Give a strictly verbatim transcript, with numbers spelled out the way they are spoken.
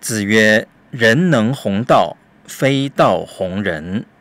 子曰：人能弘道，非道弘人。